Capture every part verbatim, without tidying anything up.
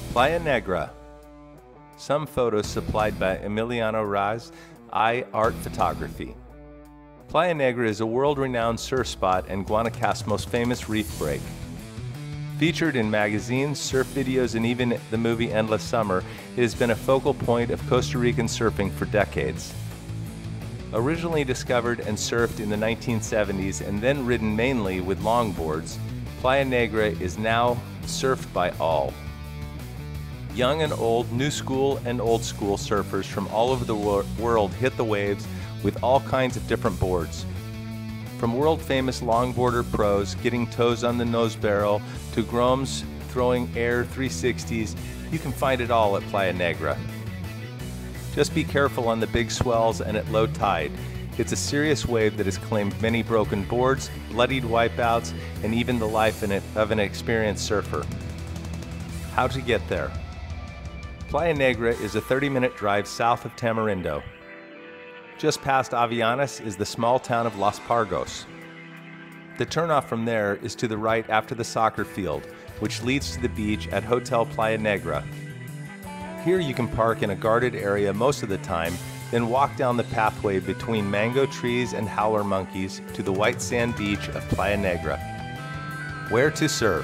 Playa Negra. Some photos supplied by Emiliano Raz, I Art Photography. Playa Negra is a world-renowned surf spot and Guanacaste's most famous reef break. Featured in magazines, surf videos, and even the movie Endless Summer, it has been a focal point of Costa Rican surfing for decades. Originally discovered and surfed in the nineteen seventies and then ridden mainly with longboards, Playa Negra is now surfed by all. Young and old, new school and old school surfers from all over the wor world hit the waves with all kinds of different boards. From world-famous longboarder pros getting toes on the nose barrel to groms throwing air three sixties, you can find it all at Playa Negra. Just be careful on the big swells and at low tide. It's a serious wave that has claimed many broken boards, bloodied wipeouts, and even the life in it of an experienced surfer. How to get there? Playa Negra is a thirty minute drive south of Tamarindo. Just past Avianas is the small town of Los Pargos. The turnoff from there is to the right after the soccer field, which leads to the beach at Hotel Playa Negra. Here you can park in a guarded area most of the time, then walk down the pathway between mango trees and howler monkeys to the white sand beach of Playa Negra. Where to surf?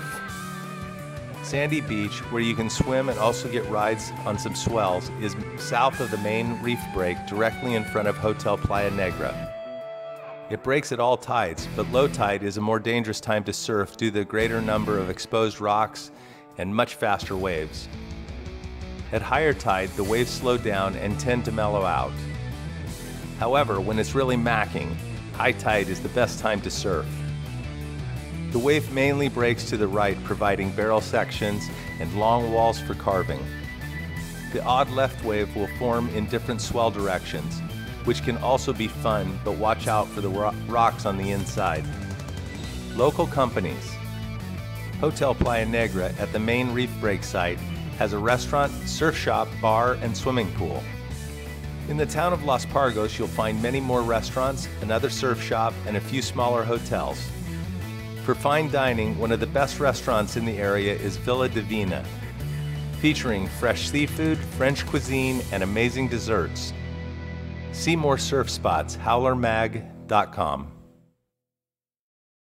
Sandy Beach, where you can swim and also get rides on some swells, is south of the main reef break directly in front of Hotel Playa Negra. It breaks at all tides, but low tide is a more dangerous time to surf due to the greater number of exposed rocks and much faster waves. At higher tide, the waves slow down and tend to mellow out. However, when it's really macking, high tide is the best time to surf. The wave mainly breaks to the right, providing barrel sections and long walls for carving. The odd left wave will form in different swell directions, which can also be fun, but watch out for the ro- rocks on the inside. Local companies. Hotel Playa Negra at the main reef break site has a restaurant, surf shop, bar, and swimming pool. In the town of Los Pargos, you'll find many more restaurants, another surf shop, and a few smaller hotels. For fine dining, one of the best restaurants in the area is Villa Divina, featuring fresh seafood, French cuisine, and amazing desserts. See more surf spots, howler mag dot com.